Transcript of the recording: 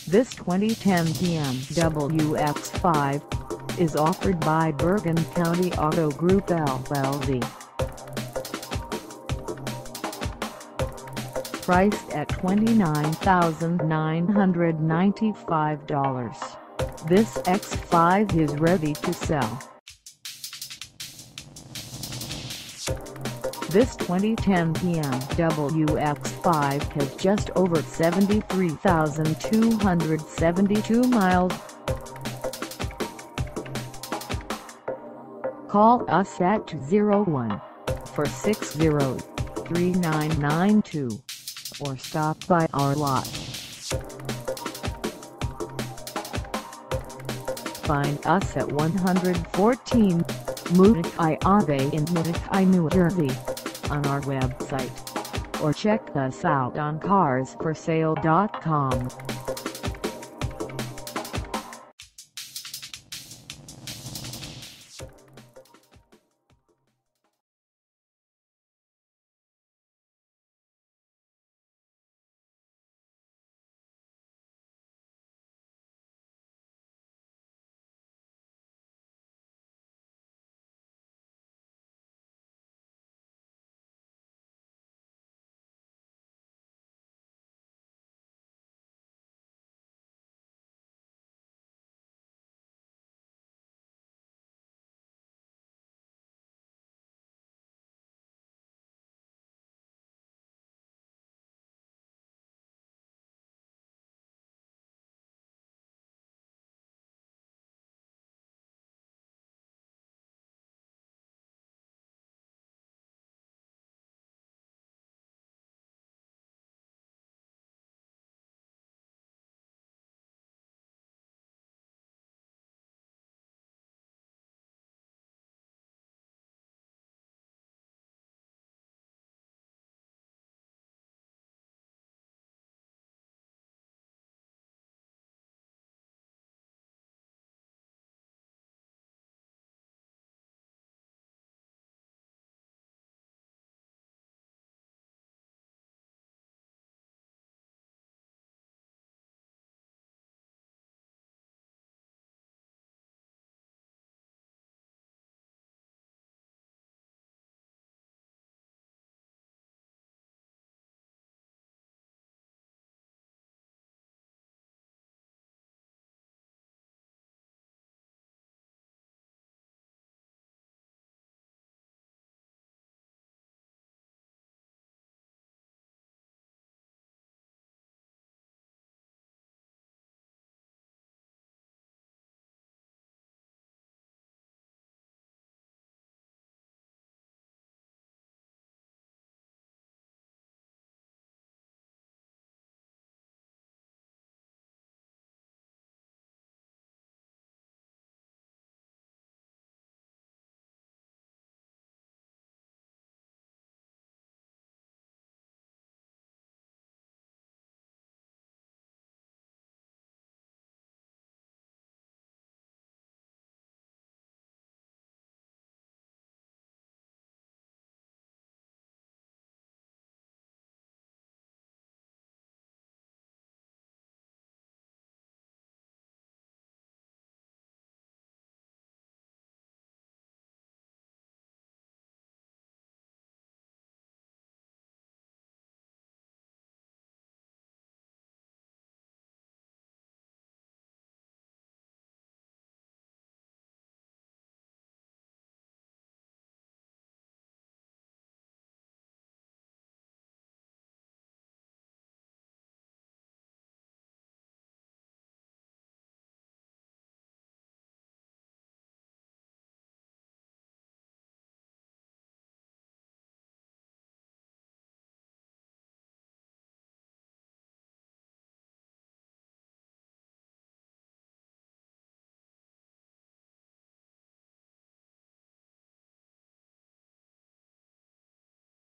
This 2010 BMW X5 is offered by Bergen County Auto Group LLC. Priced at $29,995, this X5 is ready to sell. This 2010 BMW X5 has just over 73,272 miles. Call us at 201-460-3992 or stop by our lot. Find us at 114 Moonachie Ave in Moonachie, New Jersey, on our website, or check us out on carsforsale.com.